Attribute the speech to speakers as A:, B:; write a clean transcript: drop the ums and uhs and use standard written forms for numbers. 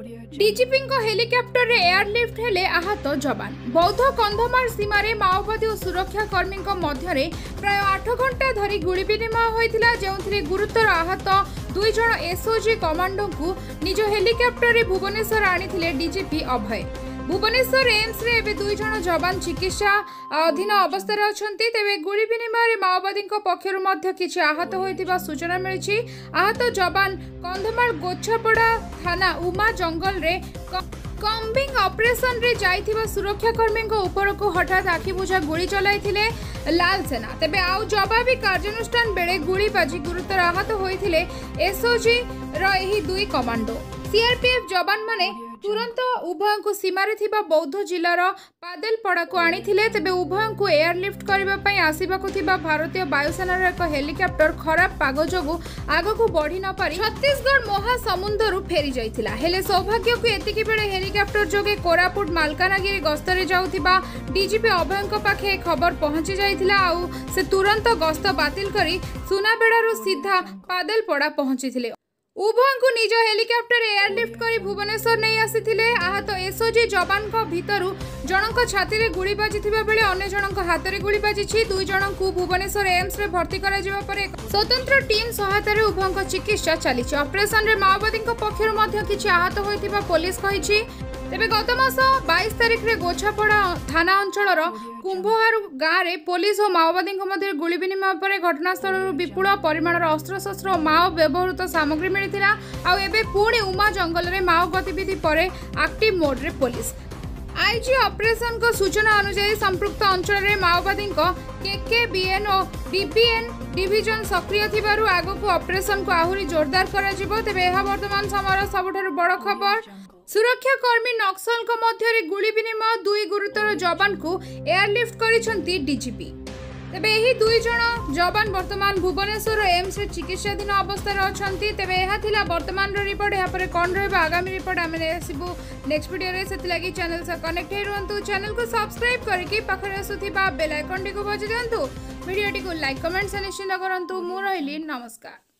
A: DGP helicopter रे airlift हेले आहत जवान। बौद्ध कंधमाल सीमार माओवादी और सुरक्षाकर्मी मध्य प्राय 8 घंटा धरी गुली विनिमय होता, जो गुरुतर आहत 2 जन एसओजी कमांडो को निज हेलिकॉप्टर रे भुवनेश्वर आनी डीजीपी अभय। भुवनेश्वर एम्स रे एबे 2 जन जवान चिकित्सा अधीन अवस्था अच्छी। तेज गुली विनिमय माओवादी पक्षर किसी आहत होता सूचना मिली। आहत जवान कंधमाल गोछापड़ा थाना उमा जंगल रे कम्बिंग ऑपरेशन रे जाइथिबा सुरक्षाकर्मी ऊपर को हठात आखिबुझा गुली चलाइथिले लाल सेना। तेबे आउ जवाबी कार्यानुष्ठान बेले गुली बाजी गुरुतर आहत होइथिले एसओजी रो एही 2 कमांडो। सीआरपीएफ जवान माने तुरंत उभय को सीमार थिबा बौद्ध जिलार पादेलपड़ा को आनीथिले। तेबे उभय को एयरलिफ्ट करबा पई आसीबाकु थिबा भारतीय वायुसेनार एक हेलिकॉप्टर खराब पाग जोगु आगकु बढ़ी न पारि छत्तीसगढ़ महासमुंदरु फेरी जाइथिला। हेले सौभाग्य को एतिकी बेले हेलिकॉप्टर जोगे कोरापुट मालकानगिरी गस्तरे जाउथिबा डीजीपी अभयଙ୍କ पाखे खबर पहुंची जाइथिला। आउ से तुरंत गस्त बातिल करी सुनाबेड़ारु सीधा पादेलपड़ा पहुंचीथिले। उभय को निज हेलिकॉप्टर एयरलिफ्ट करी भुवनेश्वर नहीं आसीथिले। आहत एसओजी जवान भितरु जनक छाती रे गुली बाजिथिबा बेले अन्य जनक हाथ रे गुली बाजिछि। 2 जन को भुवनेश्वर एम्स रे भर्ती करा जिबा परे स्वतंत्र टीम सहायता रे उभय चिकित्सा चलीछि। ऑपरेशन रे माओवादी पक्षर मध्य किछि आहत होइथिबा पुलिस कहिछि। तेबे गत मास 22 तारिख रे गोछापड़ा थाना अंचलर कुंभहारू गाँव में पुलिस और माओवादी मध्य गुली विनिमय पर घटनास्थल विपुल परिमाणर अस्त्रशस्त्र और माओ व्यवहृत सामग्री मिलता। आबे पुणी उमा जंगल में माओ गतिविधि पर एक्टिव मोड रे पुलिस। आईजी ऑपरेशन को सूचना अनुसार संपृक्त अंचल में माओवादी केकेबीएन और डीबीएन डिविजन सक्रिय थिबारु आगको ऑपरेशन को आहुरी जोरदार करा जिवो। तेबे एहा वर्तमान समय सबठारु बड़ खबर। सुरक्षाकर्मी नक्सल मध्य गुली विनिमय 2 गुरुतर जवान को एयरलिफ्ट करिसेंती डीजीपी। तेबे एही 2 जन जवान वर्तमान भुवनेश्वर एम्स रे चिकित्साधीन अवस्था अछंती। तेबे एहा थिला वर्तमान रिपोर्ट। या परे कोन रहबा आगामी रिपोर्ट आमे आसीबो नेक्स्ट वीडियो रे। सेति लागि चैनल से कनेक्ट हे रहंतु। चैनल को सब्सक्राइब करके पाखरे आसुथिबा बेल आइकन टी को बजाइ दियंतु। वीडियो टी को लाइक कमेंट से निश्चित करंतु। मु रहिली नमस्कार।